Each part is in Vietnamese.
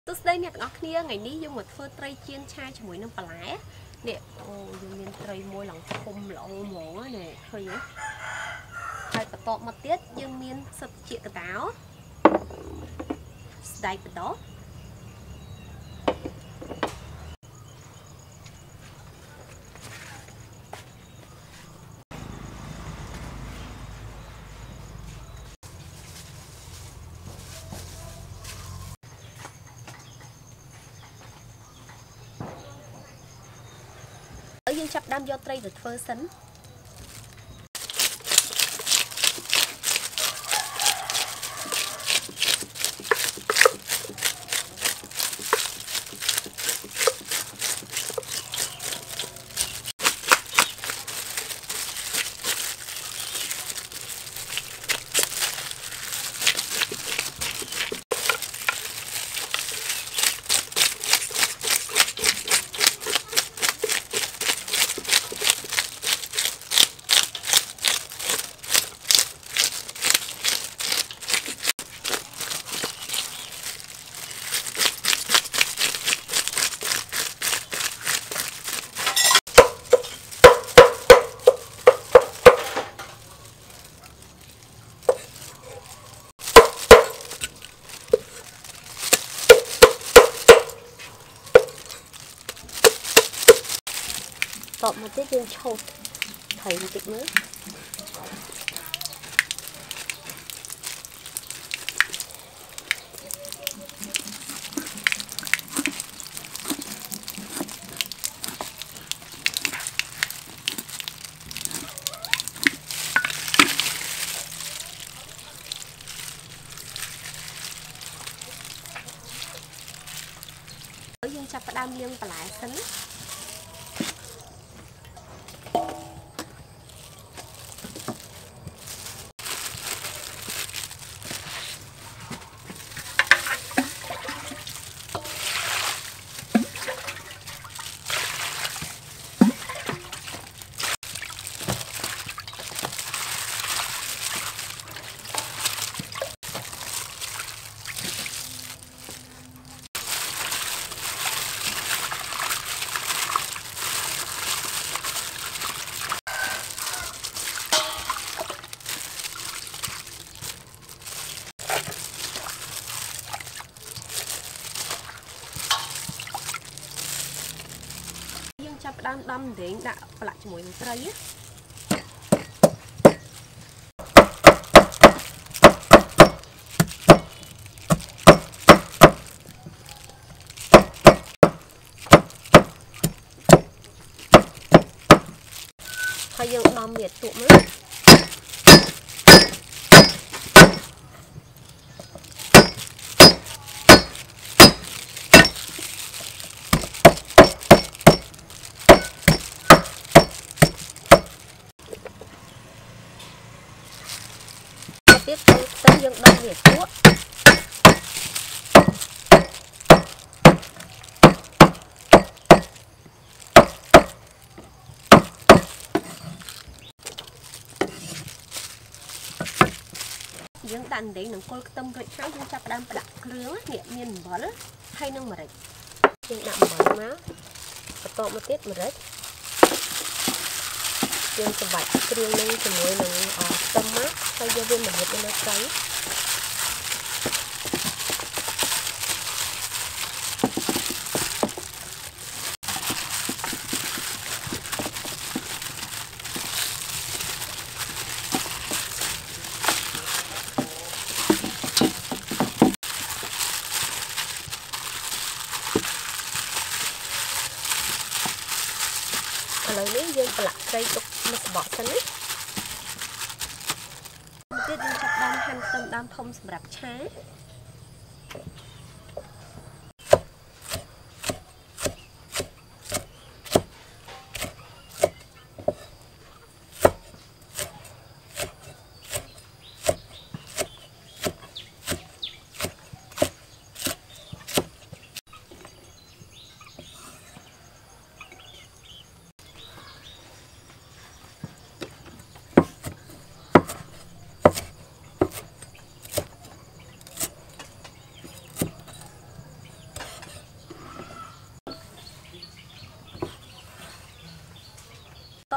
Tôi đây nè ngọc kia ngày ní dùng một phơi tray chiên chai cho mỗi năm bà lái nè dùng miền tray môi lòng khum lỏng mỏ nè hơi nhé hai bà tọt một tiết dương miên sập chĩa cái táo đây bà đó ở dương chập đam do tray được phơi sấn tọt một tiết dương chột thấy một chút nữa ở dương chập đam liêng và lại sấn chập đam đâm để đã lại cho mỗi tray á hay dùng đom miệt tụm á tiếp tới dương đâm miệt cuốc dương đàn đấy nâng côi tâm rịnh hai dương chập đam đặt lứa niệm miên bẩn hay nâng mà rịnh dương đạm bẩn má to một tiết mà rịnh dương chập bạch riêng nâng cho mỗi nâng tâm mát hay do viên mà nhiệt lên nó cháy lờiนี้យើងប្រឡាក់ត្រីទុកមួយសបកសិនណាទៀតយើងចាប់ដើមហាន់ខ្ទឹមដើមធំសម្រាប់ឆា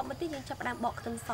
បន្ទាប់មកទៀតយើងចាប់ផ្ដើមបកខ្ទឹមស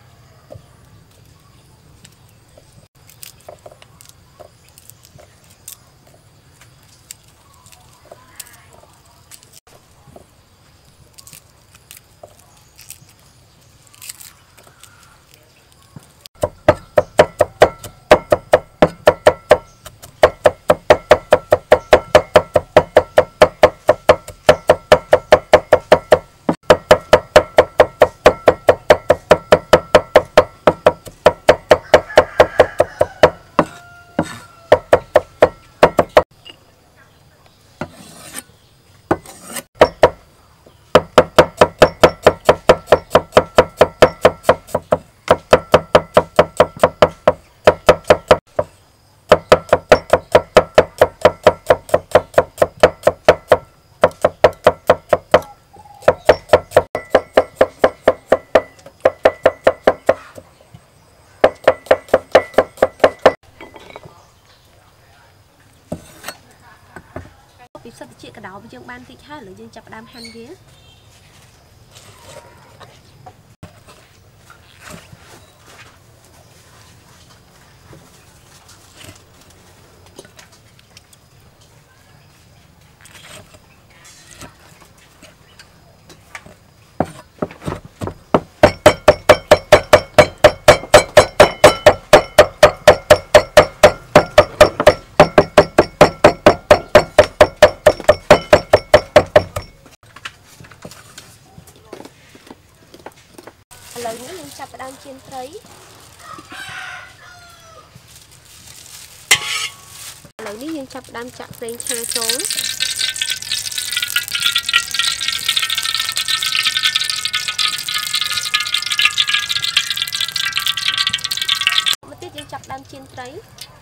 ពីសិតតិចកដោយើងបានតិចហើយឥឡូវយើងចាប់ផ្ដើមហាន់វា ឥឡូវនេះយើងចាប់ផ្ដើមចៀនត្រី ឥឡូវនេះយើងចាប់ផ្ដើមចាក់ប្រេងឆាចូលមកទៀតយើងចាប់ផ្ដើមចៀនត្រី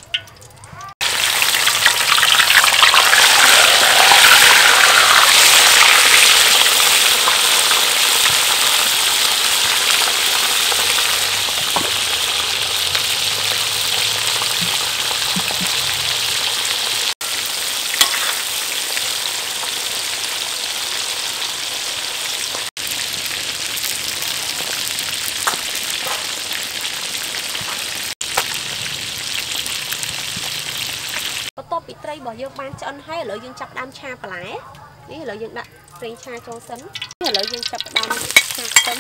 បន្ទាប់ពីត្រីរបស់យើងបានឆ្អិនហើយឥឡូវយើងចាប់ផ្ដើមឆាបន្លែនេះឥឡូវយើងដាក់ប្រេងឆាចូលសិនឥឡូវយើងចាប់ផ្ដើមឆាខ្ទឹម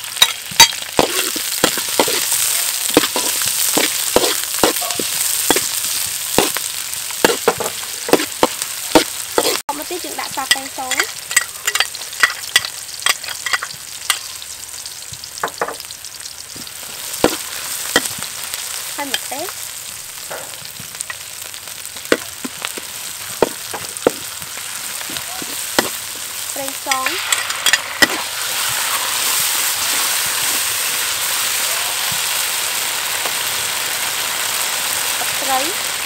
មកទៀតយើងដាក់សាប៉េចូលហើយម្ទេស ប្រេងខ្យង ទឹកត្រី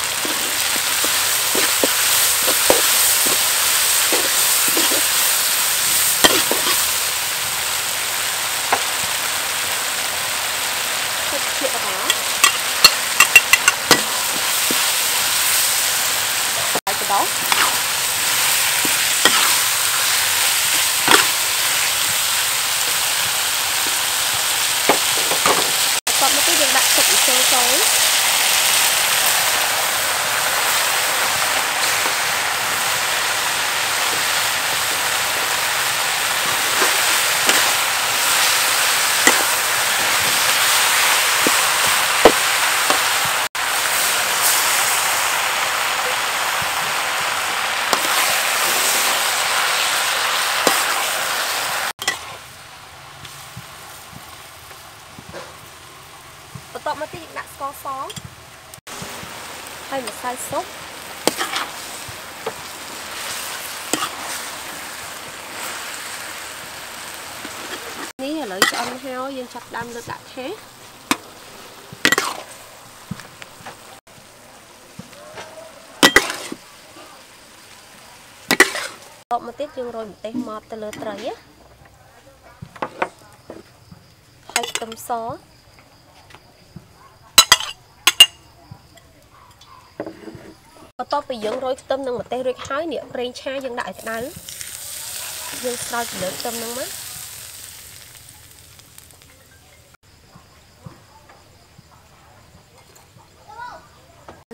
ទឹកជ្រក់រ៉ា ហើយកដោស còn một cái đường đặt cục sôi sôiបន្ទាប់មកទៀតយើងដាក់ស្ករសហើយម្សៅស៊ុបនេះឥឡូវឆ្អិនហើយយើងចាប់ដើមលើកដាក់ថាសបន្ទាប់មកទៀតយើងរោយម្ទេសម៉បទៅលើត្រីហើយខ្ទឹមស បន្ទាប់ពីយើងរោយខ្ទឹមនិងម្ទេសរួចហើយនេះប្រេងឆាយើងដាក់ឲ្យក្តៅយើងស្រោចពីលើខ្ទឹមហ្នឹងមក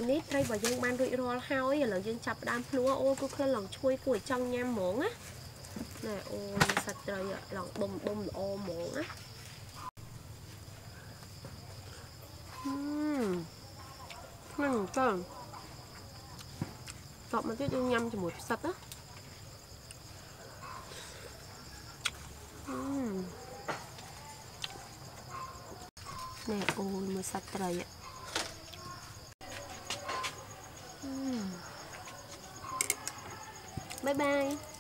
នេះត្រីរបស់យើងបានរួចរាល់ហើយឥឡូវយើងចាប់ផ្ដើមភ្លួអូគឺខ្លួនឡងឈ្ងុយគួរឲ្យចង់ញ៉ាំហ្មងណាណែអូសាច់ត្រីឡងបំល្អហ្មងណាហ្នឹងទៅតបមកទៀតយើងញ៉ាំជាមួយផ្សិតណាណែអូមើលសាច់ត្រីបាយបាយ